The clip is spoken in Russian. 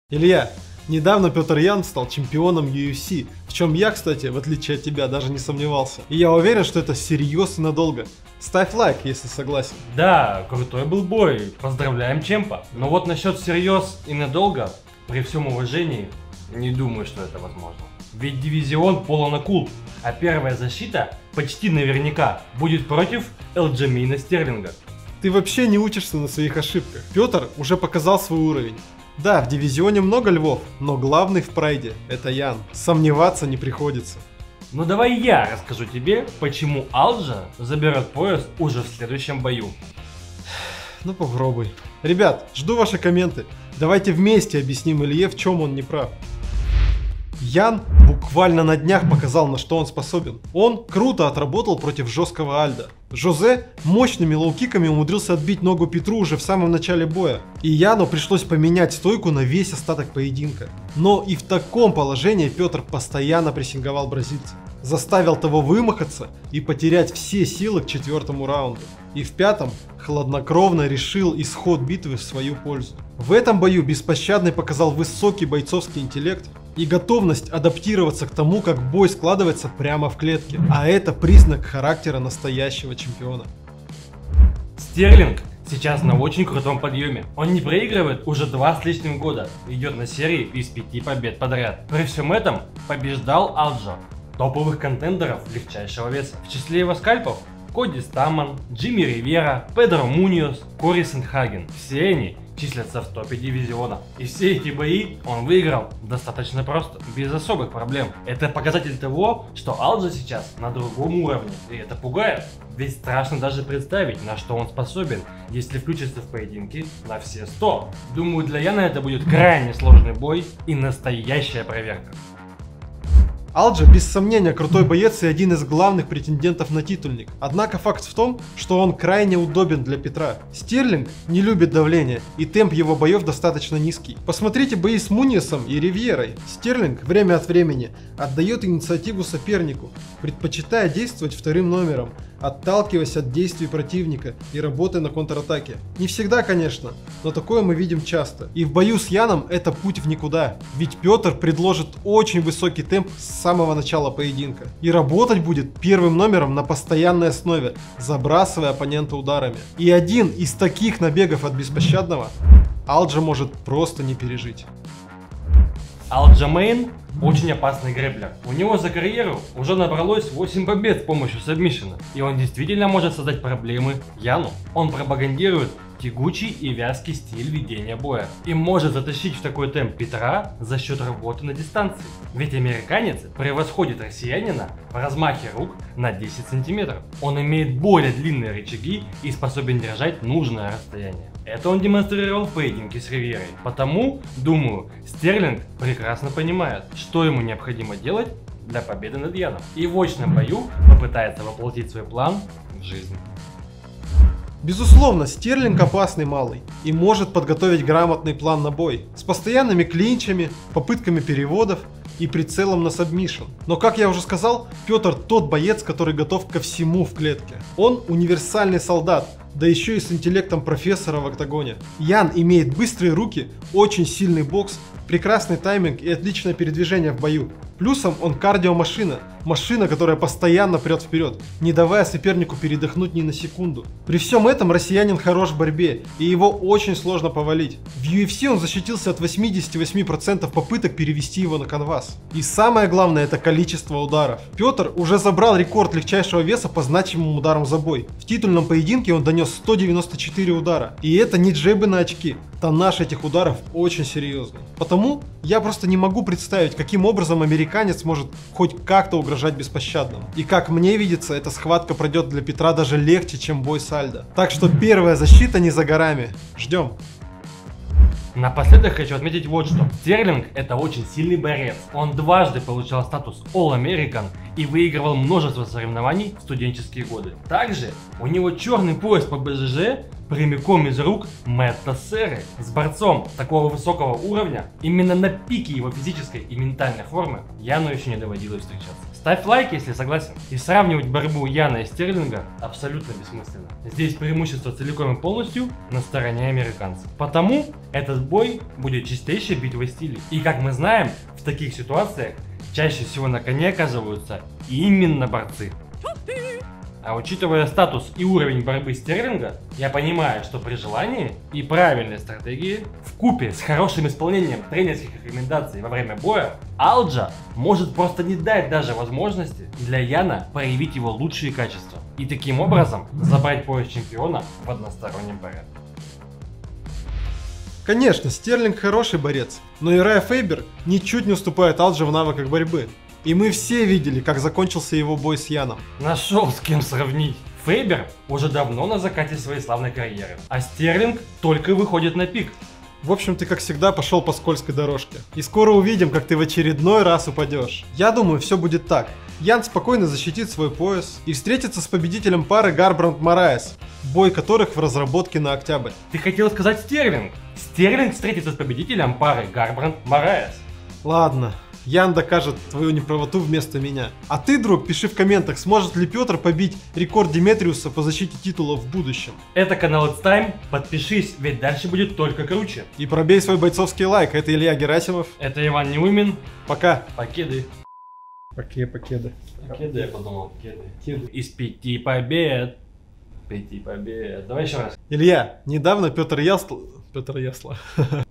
Илья, недавно Петр Ян стал чемпионом UFC, в чем я, кстати, в отличие от тебя, даже не сомневался. И я уверен, что это всерьез и надолго. Ставь лайк, если согласен. Да, крутой был бой, поздравляем чемпа. Но вот насчет всерьез и надолго, при всем уважении, не думаю, что это возможно. Ведь дивизион полон акул, а первая защита почти наверняка будет против Элджамейна Стерлинга. Ты вообще не учишься на своих ошибках. Петр уже показал свой уровень. Да, в дивизионе много львов, но главный в прайде – это Ян. Сомневаться не приходится. Ну давай я расскажу тебе, почему Алджа заберет пояс уже в следующем бою. Ну попробуй. Ребят, жду ваши комменты. Давайте вместе объясним Илье, в чем он не прав. Ян буквально на днях показал, на что он способен. Он круто отработал против жесткого Альда. Жозе мощными лоу-киками умудрился отбить ногу Петру уже в самом начале боя. И Яну пришлось поменять стойку на весь остаток поединка. Но и в таком положении Петр постоянно прессинговал бразильца. Заставил того вымахаться и потерять все силы к четвертому раунду. И в пятом хладнокровно решил исход битвы в свою пользу. В этом бою Беспощадный показал высокий бойцовский интеллект и готовность адаптироваться к тому, как бой складывается прямо в клетке. А это признак характера настоящего чемпиона. Стерлинг сейчас на очень крутом подъеме. Он не проигрывает уже 2 с лишним года. Идет на серии из 5 побед подряд. При всем этом побеждал Алджа, топовых контендеров легчайшего веса. В числе его скальпов Коди Стамман, Джимми Ривера, Педро Муньос, Кори Сандхаген. Все они числятся в топе дивизиона. И все эти бои он выиграл достаточно просто, без особых проблем. Это показатель того, что Алджа сейчас на другом уровне. И это пугает. Ведь страшно даже представить, на что он способен, если включится в поединки на все 100. Думаю, для Яна это будет крайне сложный бой и настоящая проверка. Алджа без сомнения крутой боец и один из главных претендентов на титульник. Однако факт в том, что он крайне удобен для Петра. Стерлинг не любит давления, и темп его боев достаточно низкий. Посмотрите бои с Муньосом и Ривьерой. Стерлинг время от времени отдает инициативу сопернику, предпочитая действовать вторым номером, отталкиваясь от действий противника и работая на контратаке. Не всегда, конечно, но такое мы видим часто. И в бою с Яном это путь в никуда. Ведь Петр предложит очень высокий темп с самого начала поединка. И работать будет первым номером на постоянной основе, забрасывая оппонента ударами. И один из таких набегов от Беспощадного Алджа может просто не пережить. Алджамейн очень опасный грэплер. У него за карьеру уже набралось 8 побед с помощью сабмишена. И он действительно может создать проблемы Яну. Он пропагандирует тягучий и вязкий стиль ведения боя. И может затащить в такой темп Петра за счет работы на дистанции. Ведь американец превосходит россиянина в размахе рук на 10 сантиметров. Он имеет более длинные рычаги и способен держать нужное расстояние. Это он демонстрировал в поединке с Ривьерой. Потому, думаю, Стерлинг прекрасно понимает, что ему необходимо делать для победы над Яном. И в очном бою попытается воплотить свой план в жизнь. Безусловно, Стерлинг опасный малый и может подготовить грамотный план на бой с постоянными клинчами, попытками переводов и прицелом на сабмишн. Но, как я уже сказал, Петр тот боец, который готов ко всему в клетке. Он универсальный солдат, да еще и с интеллектом профессора в октагоне. Ян имеет быстрые руки, очень сильный бокс, прекрасный тайминг и отличное передвижение в бою. Плюсом он кардиомашина, машина, которая постоянно прет вперед, не давая сопернику передохнуть ни на секунду. При всем этом россиянин хорош в борьбе, и его очень сложно повалить. В UFC он защитился от 88% попыток перевести его на канвас. И самое главное, это количество ударов. Петр уже забрал рекорд легчайшего веса по значимым ударам за бой. В титульном поединке он донес 194 удара. И это не джебы на очки. Тоннаж этих ударов очень серьезный. Потому я просто не могу представить, каким образом американец может хоть как-то угрожать Беспощадному. И как мне видится, эта схватка пройдет для Петра даже легче, чем бой с Альдо. Так что первая защита не за горами. Ждем. Напоследок хочу отметить вот что. Стерлинг это очень сильный борец. Он дважды получал статус All-American и выигрывал множество соревнований в студенческие годы. Также у него черный пояс по БЖЖ прямиком из рук Мэтта Серры. С борцом такого высокого уровня, именно на пике его физической и ментальной формы, Яну еще не доводилось встречаться. Ставь лайк, если согласен. И сравнивать борьбу Яна и Стерлинга абсолютно бессмысленно. Здесь преимущество целиком и полностью на стороне американцев. Потому этот бой будет чистейшей битвой стилей. И как мы знаем, в таких ситуациях чаще всего на коне оказываются именно борцы. А учитывая статус и уровень борьбы Стерлинга, я понимаю, что при желании и правильной стратегии, вкупе с хорошим исполнением тренерских рекомендаций во время боя, Алджа может просто не дать даже возможности для Яна проявить его лучшие качества и таким образом забрать пояс чемпиона в одностороннем порядке. Конечно, Стерлинг хороший борец, но Юрайя Фейбер ничуть не уступает Алдже в навыках борьбы. И мы все видели, как закончился его бой с Яном. Нашел с кем сравнить. Фейбер уже давно на закате своей славной карьеры, а Стерлинг только выходит на пик. В общем, ты, как всегда, пошел по скользкой дорожке. И скоро увидим, как ты в очередной раз упадешь. Я думаю, все будет так. Ян спокойно защитит свой пояс и встретится с победителем пары Гарбранд-Мораес, бой которых в разработке на октябрь. Ты хотел сказать Стерлинг? Стерлинг встретится с победителем пары Гарбранд-Мораес. Ладно. Ян докажет твою неправоту вместо меня. А ты, друг, пиши в комментах, сможет ли Петр побить рекорд Деметриуса по защите титула в будущем. Это канал It's Time, подпишись, ведь дальше будет только круче. И пробей свой бойцовский лайк. Это Илья Герасимов. Это Иван Неумин. Пока. Покеды. Покеды. Покеды, я подумал, кеды. Из 5 побед. 5 побед. Давай еще раз. Илья, недавно Петр Ясла...